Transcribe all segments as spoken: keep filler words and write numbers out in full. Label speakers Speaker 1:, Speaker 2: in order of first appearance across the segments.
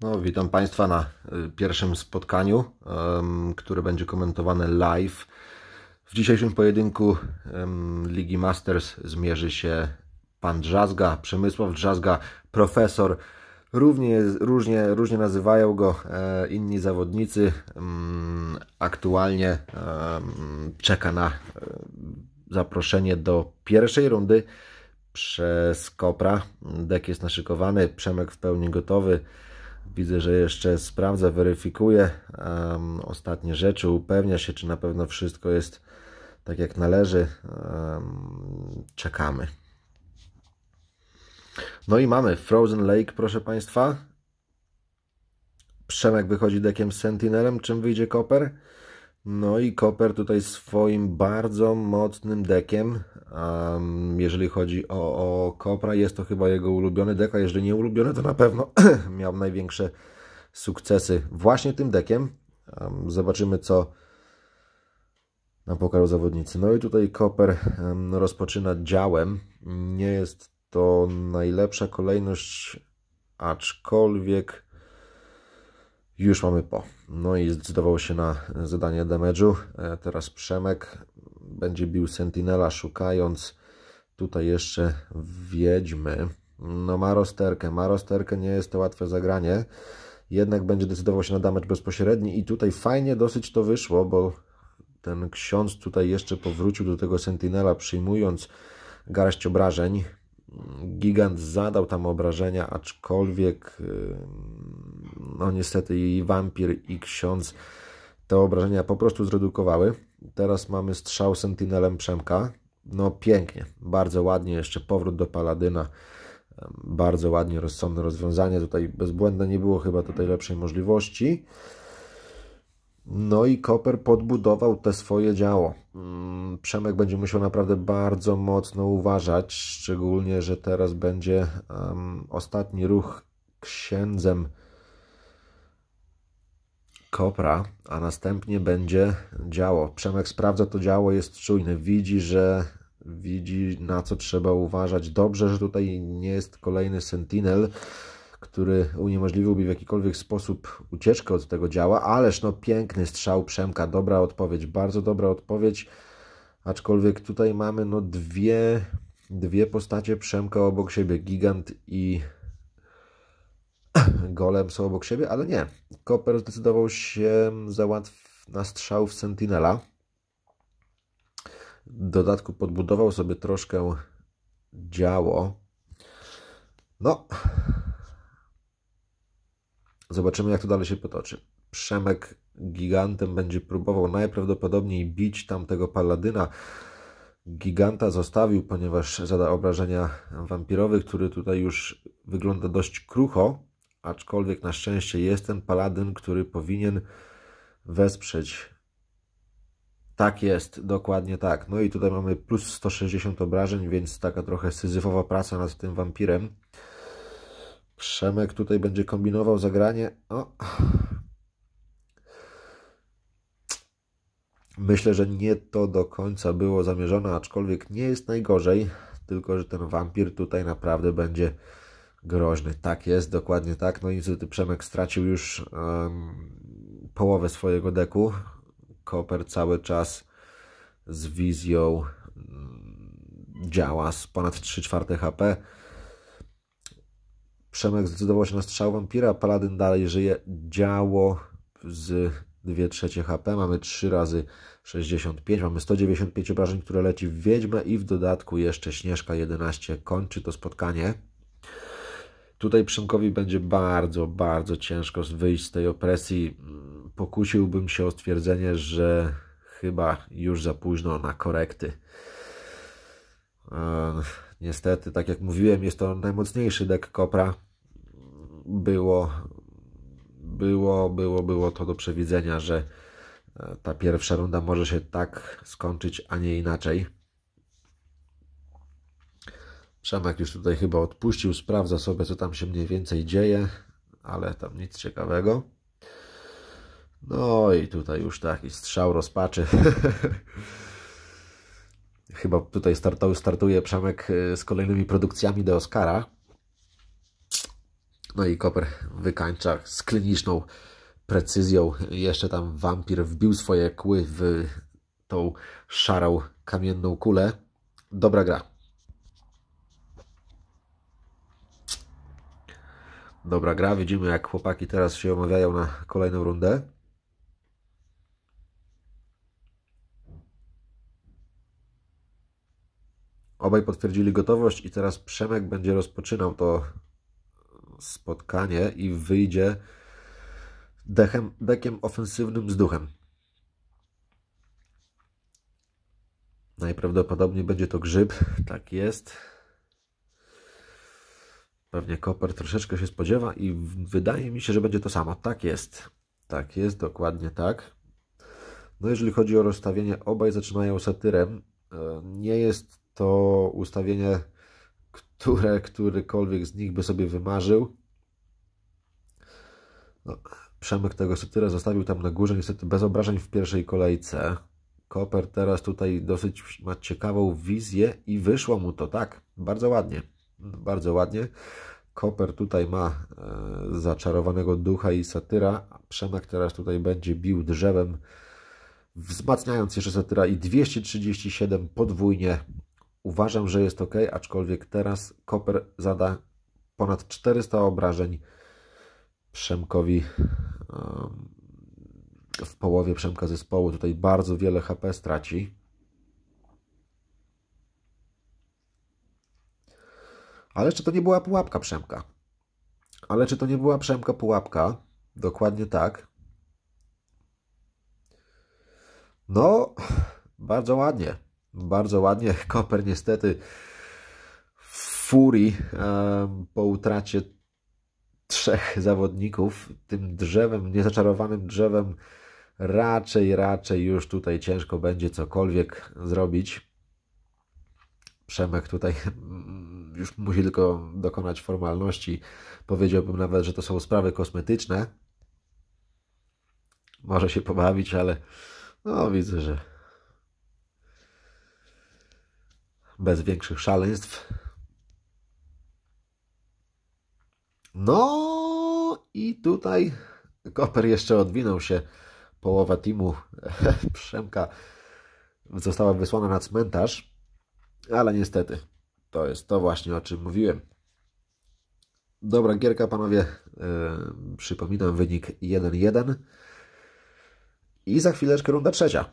Speaker 1: No, witam Państwa na pierwszym spotkaniu, um, które będzie komentowane live. W dzisiejszym pojedynku um, Ligi Masters zmierzy się pan Drzazga, Przemysław Drzazga, profesor. Równie, różnie, różnie nazywają go e, inni zawodnicy. Um, aktualnie e, czeka na e, zaproszenie do pierwszej rundy przez Kopra. Dek jest naszykowany, Przemek w pełni gotowy. Widzę, że jeszcze sprawdza, weryfikuje um, ostatnie rzeczy, upewnia się, czy na pewno wszystko jest tak jak należy. Um, czekamy. No i mamy Frozen Lake, proszę Państwa. Przemek wychodzi dekiem z Sentinelem. Czym wyjdzie Koper? No i Koper tutaj swoim bardzo mocnym dekiem. Um, jeżeli chodzi o, o Kopra, jest to chyba jego ulubiony dek, a jeżeli nie ulubiony, to na pewno miał największe sukcesy właśnie tym dekiem. Um, zobaczymy, co nam pokażą zawodnicy. No i tutaj Koper um, rozpoczyna działem. Nie jest to najlepsza kolejność, aczkolwiek już mamy po. No i zdecydował się na zadanie damage'u. Teraz Przemek będzie bił Sentinela, szukając tutaj jeszcze wiedźmy. No ma rozterkę. Ma rozterkę, nie jest to łatwe zagranie. Jednak będzie decydował się na damage bezpośredni i tutaj fajnie dosyć to wyszło, bo ten ksiądz tutaj jeszcze powrócił do tego Sentinela, przyjmując garść obrażeń. Gigant zadał tam obrażenia, aczkolwiek no niestety i wampir, i ksiądz te obrażenia po prostu zredukowały. Teraz mamy strzał Sentinelem Przemka. No pięknie, bardzo ładnie, jeszcze powrót do Paladyna. Bardzo ładnie, rozsądne rozwiązanie. Tutaj bezbłędne nie było chyba tutaj lepszej możliwości. No i Koper podbudował te swoje działo. Przemek będzie musiał naprawdę bardzo mocno uważać, szczególnie, że teraz będzie um, ostatni ruch księdzem Kopra, a następnie będzie działo. Przemek sprawdza to działo, jest czujny, widzi, że widzi, na co trzeba uważać. Dobrze, że tutaj nie jest kolejny Sentinel, który uniemożliwiłby w jakikolwiek sposób ucieczkę od tego działa, ależ no piękny strzał Przemka, dobra odpowiedź, bardzo dobra odpowiedź, aczkolwiek tutaj mamy no dwie, dwie postacie Przemka obok siebie, Gigant i Golem są obok siebie, ale nie, Koper zdecydował się załatw na strzał w Sentinela, w dodatku podbudował sobie troszkę działo, no zobaczymy, jak to dalej się potoczy. Przemek Gigantem będzie próbował najprawdopodobniej bić tamtego Paladyna. Giganta zostawił, ponieważ zada obrażenia wampirowy, który tutaj już wygląda dość krucho, aczkolwiek na szczęście jest ten Paladyn, który powinien wesprzeć. Tak jest, dokładnie tak. No i tutaj mamy plus sto sześćdziesiąt obrażeń, więc taka trochę syzyfowa praca nad tym wampirem. Przemek tutaj będzie kombinował zagranie. O. Myślę, że nie to do końca było zamierzone, aczkolwiek nie jest najgorzej, tylko że ten wampir tutaj naprawdę będzie groźny. Tak jest, dokładnie tak. No i niestety Przemek stracił już um, połowę swojego deku. Koper cały czas z wizją um, działa z ponad trzy czwarte H P. Przemek zdecydował się na strzał wampira, Paladyn dalej żyje, działo z dwie trzecie H P, mamy trzy razy sześćdziesiąt pięć, mamy sto dziewięćdziesiąt pięć obrażeń, które leci w wiedźmę i w dodatku jeszcze Śnieżka jedenaście kończy to spotkanie. Tutaj Przemkowi będzie bardzo, bardzo ciężko wyjść z tej opresji. Pokusiłbym się o stwierdzenie, że chyba już za późno na korekty. Niestety, tak jak mówiłem, jest to najmocniejszy dek Kopra. Było, było, było, było to do przewidzenia, że ta pierwsza runda może się tak skończyć, a nie inaczej. Przemek już tutaj chyba odpuścił, sprawdza sobie, co tam się mniej więcej dzieje, ale tam nic ciekawego. No i tutaj już taki strzał rozpaczy. Chyba tutaj startuje, startuje Przemek z kolejnymi produkcjami do Oscara. No i Koper wykańcza z kliniczną precyzją. Jeszcze tam wampir wbił swoje kły w tą szarą, kamienną kulę. Dobra gra. Dobra gra. Widzimy, jak chłopaki teraz się omawiają na kolejną rundę. Obaj potwierdzili gotowość i teraz Przemek będzie rozpoczynał to spotkanie i wyjdzie dechem, dekiem ofensywnym z duchem. Najprawdopodobniej będzie to grzyb, tak jest. Pewnie Koper troszeczkę się spodziewa i wydaje mi się, że będzie to samo. Tak jest, tak jest, dokładnie tak. No jeżeli chodzi o rozstawienie, obaj zaczynają satyrem. Nie jest to ustawienie, które którykolwiek z nich by sobie wymarzył. No, Przemek tego satyra zostawił tam na górze, niestety bez obrażeń w pierwszej kolejce. Koper teraz tutaj dosyć ma ciekawą wizję i wyszło mu to, tak, bardzo ładnie, bardzo ładnie. Koper tutaj ma e, zaczarowanego ducha i satyra, a Przemek teraz tutaj będzie bił drzewem, wzmacniając jeszcze satyra i dwieście trzydzieści siedem podwójnie. Uważam, że jest ok, aczkolwiek teraz Koper zada ponad czterysta obrażeń Przemkowi w połowie Przemka zespołu. Tutaj bardzo wiele H P straci. Ale czy to nie była pułapka Przemka? Ale czy to nie była Przemka pułapka? Dokładnie tak. No, bardzo ładnie. Bardzo ładnie. Koper niestety w furii um, po utracie trzech zawodników tym drzewem, niezaczarowanym drzewem raczej, raczej już tutaj ciężko będzie cokolwiek zrobić. Przemek tutaj już musi tylko dokonać formalności. Powiedziałbym nawet, że to są sprawy kosmetyczne. Może się pobawić, ale no widzę, że bez większych szaleństw. No i tutaj Koper jeszcze odwinął się. Połowa teamu Przemka została wysłana na cmentarz, ale niestety to jest to właśnie, o czym mówiłem. Dobra gierka, panowie. Yy, przypominam wynik jeden jeden i za chwileczkę runda trzecia.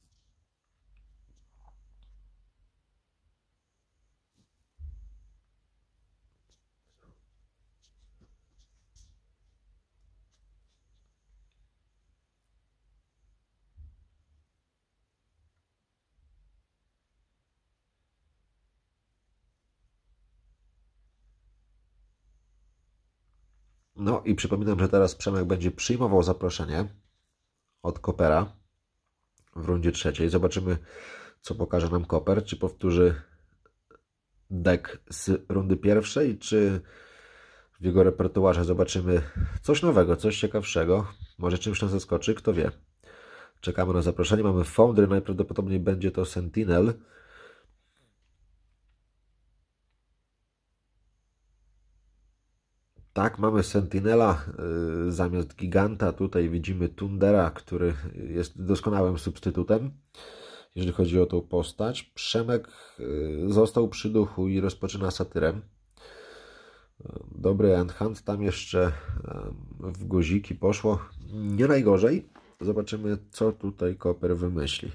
Speaker 1: No i przypominam, że teraz Przemek będzie przyjmował zaproszenie od Kopera w rundzie trzeciej. Zobaczymy, co pokaże nam Koper. Czy powtórzy deck z rundy pierwszej, czy w jego repertuarze zobaczymy coś nowego, coś ciekawszego. Może czymś nas zaskoczy, kto wie. Czekamy na zaproszenie. Mamy Foundry, najprawdopodobniej będzie to Sentinel. Tak, mamy Sentinela yy, zamiast Giganta. Tutaj widzimy Tundera, który jest doskonałym substytutem, jeżeli chodzi o tą postać. Przemek yy, został przy duchu i rozpoczyna satyrem. Dobry Endhand, tam jeszcze yy, w guziki poszło. Nie najgorzej. Zobaczymy, co tutaj Koper wymyśli.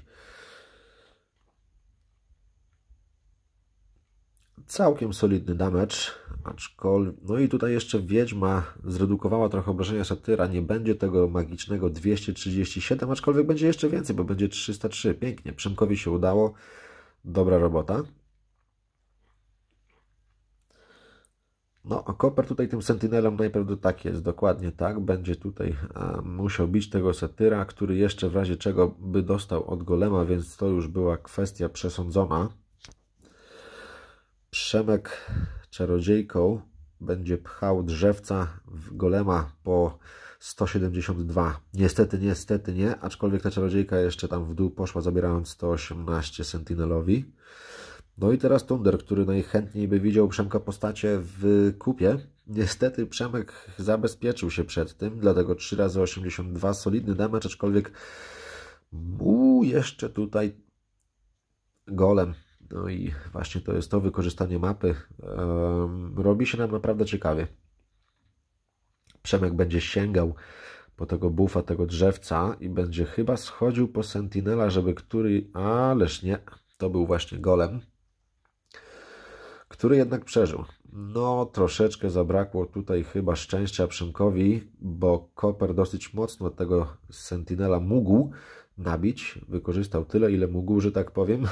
Speaker 1: Całkiem solidny damage, aczkolwiek... No i tutaj jeszcze Wiedźma zredukowała trochę obrażenia satyra. Nie będzie tego magicznego dwieście trzydzieści siedem, aczkolwiek będzie jeszcze więcej, bo będzie trzysta trzy. Pięknie, Przemkowi się udało. Dobra robota. No, a Koper tutaj tym Sentinelem najprawdopodobniej tak jest, dokładnie tak. Będzie tutaj a, musiał bić tego satyra, który jeszcze w razie czego by dostał od golema, więc to już była kwestia przesądzona. Przemek czarodziejką będzie pchał drzewca w golema po sto siedemdziesiąt dwa. Niestety, niestety nie, aczkolwiek ta czarodziejka jeszcze tam w dół poszła, zabierając sto osiemnaście Sentinelowi. No i teraz Tunder, który najchętniej by widział Przemka postacie w kupie. Niestety Przemek zabezpieczył się przed tym, dlatego trzy razy osiemdziesiąt dwa, solidny damage, aczkolwiek mu jeszcze tutaj golem. No i właśnie to jest to wykorzystanie mapy. Um, robi się nam naprawdę ciekawie. Przemek będzie sięgał po tego buffa, tego drzewca i będzie chyba schodził po Sentinela, żeby który... Ależ nie, to był właśnie golem, który jednak przeżył. No, troszeczkę zabrakło tutaj chyba szczęścia Przemkowi, bo Koper dosyć mocno tego Sentinela mógł nabić. Wykorzystał tyle, ile mógł, że tak powiem.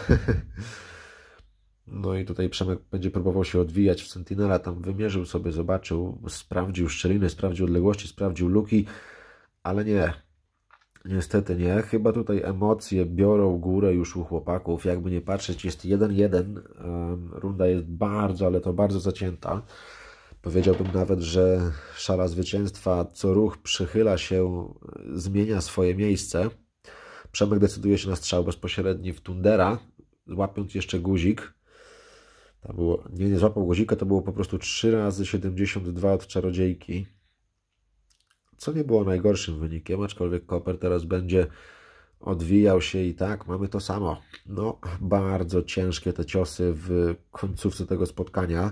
Speaker 1: No i tutaj Przemek będzie próbował się odwijać w Sentinela, tam wymierzył sobie, zobaczył, sprawdził szczeliny, sprawdził odległości, sprawdził luki, ale nie, niestety nie. Chyba tutaj emocje biorą górę już u chłopaków, jakby nie patrzeć, jest jeden jeden, runda jest bardzo, ale to bardzo zacięta. Powiedziałbym nawet, że szala zwycięstwa co ruch przychyla się, zmienia swoje miejsce. Przemek decyduje się na strzał bezpośredni w Tundera, łapiąc jeszcze guzik. To było, nie, nie złapał guzika, to było po prostu trzy razy siedemdziesiąt dwa od czarodziejki. Co nie było najgorszym wynikiem, aczkolwiek Koper teraz będzie odwijał się i tak, mamy to samo. No, bardzo ciężkie te ciosy w końcówce tego spotkania.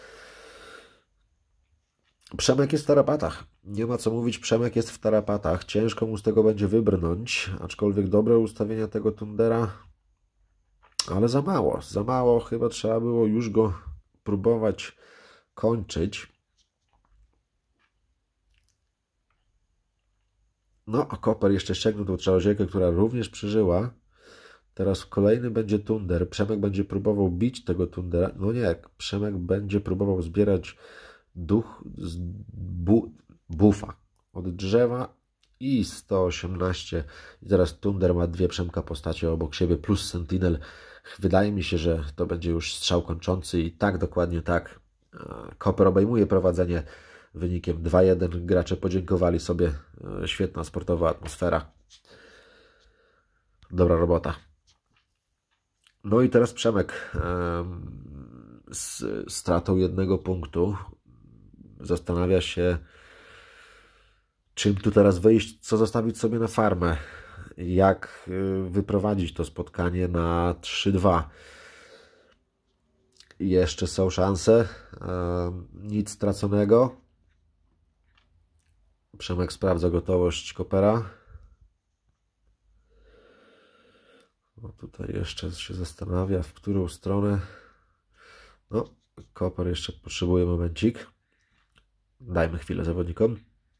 Speaker 1: Przemek jest w tarapatach. Nie ma co mówić, Przemek jest w tarapatach. Ciężko mu z tego będzie wybrnąć, aczkolwiek dobre ustawienia tego Tundera, ale za mało, za mało. Chyba trzeba było już go próbować kończyć. No, a Koper jeszcze ściągnął tą czarodziejkę, która również przeżyła. Teraz kolejny będzie Tunder. Przemek będzie próbował bić tego Tundera. No nie, Przemek będzie próbował zbierać duch z bu bufa od drzewa i sto osiemnaście. I teraz Tunder ma dwie Przemka postacie obok siebie plus Sentinel. Wydaje mi się, że to będzie już strzał kończący i tak, dokładnie tak. Koper obejmuje prowadzenie wynikiem dwa jeden. Gracze podziękowali sobie. Świetna sportowa atmosfera. Dobra robota. No i teraz Przemek z stratą jednego punktu zastanawia się, czym tu teraz wyjść, co zostawić sobie na farmę, jak wyprowadzić to spotkanie na trzy dwa. Jeszcze są szanse, nic straconego. Przemek sprawdza gotowość Kopera. No tutaj jeszcze się zastanawia, w którą stronę. No, Koper jeszcze potrzebuje momencik. Dajmy chwilę zawodnikom.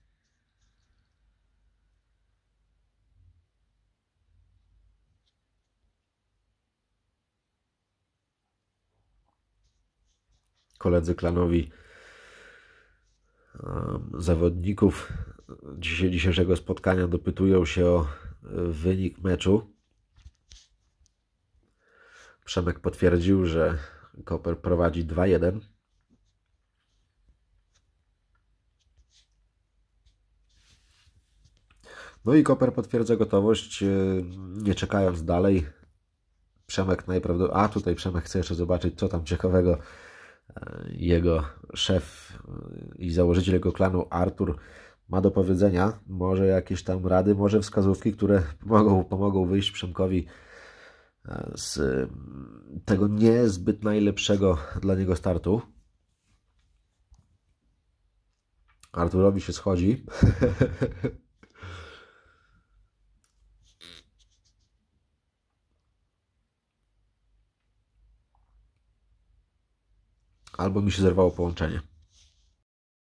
Speaker 1: Koledzy klanowi um, zawodników dzisiejszego spotkania dopytują się o wynik meczu. Przemek potwierdził, że Koper prowadzi dwa jeden. No i Koper potwierdza gotowość, nie czekając dalej. Przemek najprawdopodobniej... A, tutaj Przemek chce jeszcze zobaczyć, co tam ciekawego jego szef i założyciel jego klanu Artur ma do powiedzenia. Może jakieś tam rady, może wskazówki, które pomogą, pomogą wyjść Przemkowi z tego niezbyt najlepszego dla niego startu. Arturowi się schodzi. Albo mi się zerwało połączenie.